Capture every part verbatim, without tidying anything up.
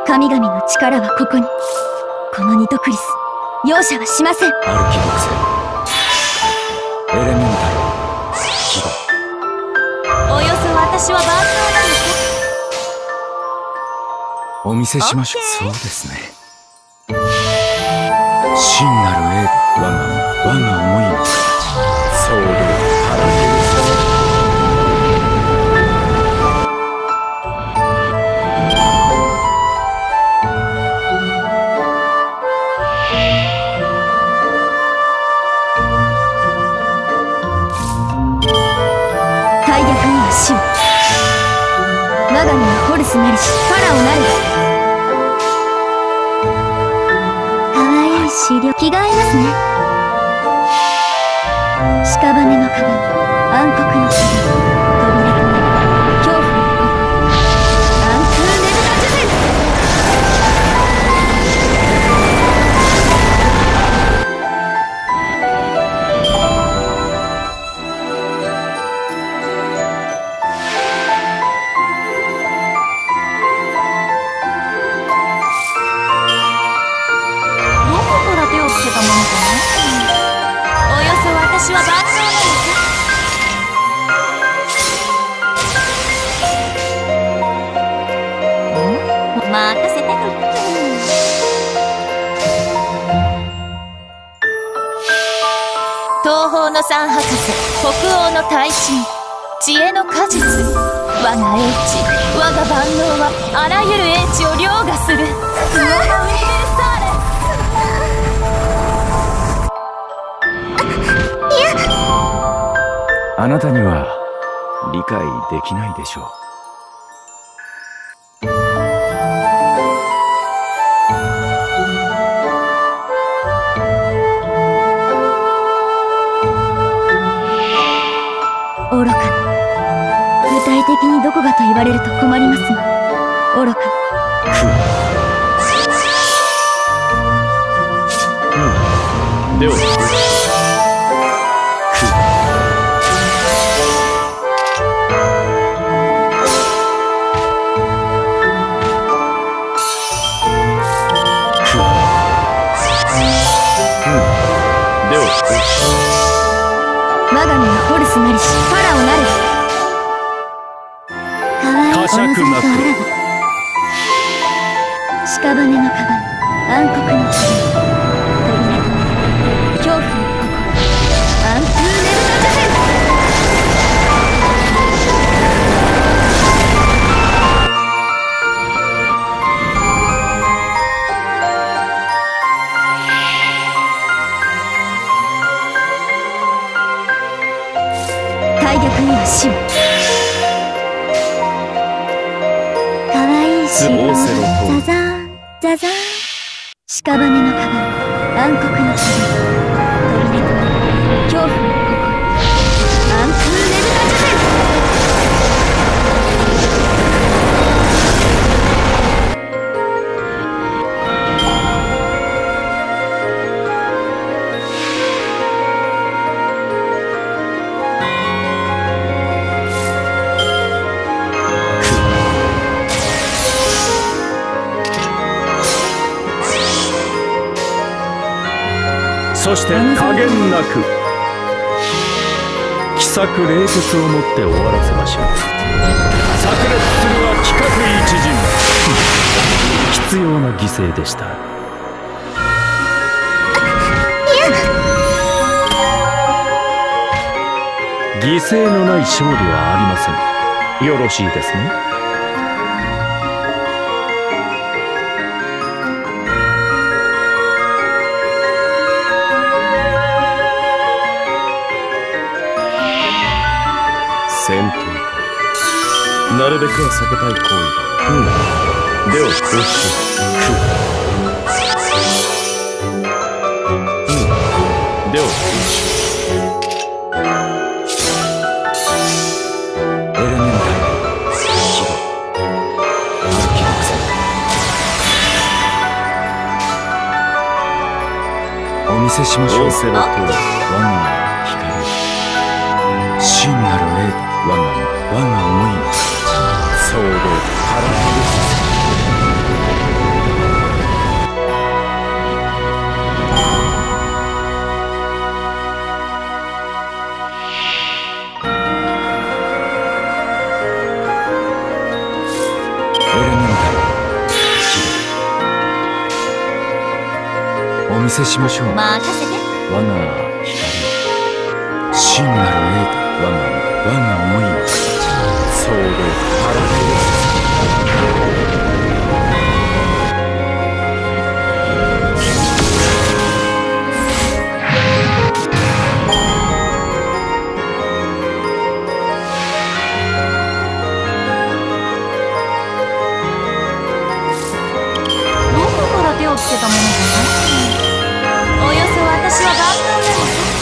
神々の力はここに。このニトクリス、容赦はしません。 アルキ属性エレメンタル起動。 およそ私は万能なのか。 お見せしましょう。そうですね。真なるエール、我が我が思いの形、ソードをパラデルさせる。 大逆には死を、我が身はホルスなりしファラオなる。かわいい資料、着替えますね。屍の鏡、暗黒の鏡、扉となる恐怖の心、アンクーネルタジュゼン。どこから手をつけたものかな。およそ私は万能なのか。ん？任せてくれ。東方の三博士、北欧の大神、知恵の果実、我が英知、我が万能はあらゆる英知を凌駕する。うわ、ウニベルサーレ。 あなたには理解できないでしょう。 愚かな。具体的にどこがと言われると困りますが、愚かな。 うん。では我が身はホルスなりしファラオなる。かわいいお望みとあらば、屍の鏡、暗黒の鏡、扉となる恐怖の心、アンクーネルタジャゼン。大逆には死を、かわいい城をザザーンザザーン。屍の鏡、暗黒の鏡、扉となる恐怖の心、アンクーネルタジュゼン。 そして加減なく奇策冷徹をもって終わらせましょう。炸裂するは規格一陣必要な犠牲でした。犠牲のない勝利はありません。よろしいですね。戦闘なるべくは避けたい行為だ。うん。ではこうしよう。うん。ではこうしよう。エレメンタル起動。アルキ属性お見せしましょう。仰せの通り我が光、真なるエール、我が我が思いの形、ソードをパラデルさせる。 見せしましょう。 任せて。 我が光、真なる栄華、我が我が思いの形、総動パラダイス。 どこから手をつけたものかな。およそ私は万能なのさ。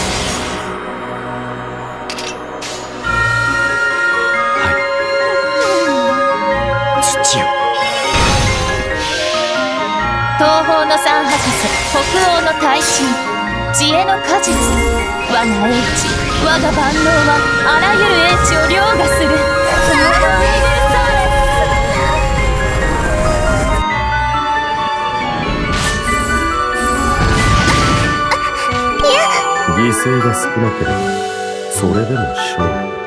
東方の三博士、北欧の大神、知恵の果実、我が英知、我が万能はあらゆる英知を凌駕する。 犠牲が少なければそれでも勝利。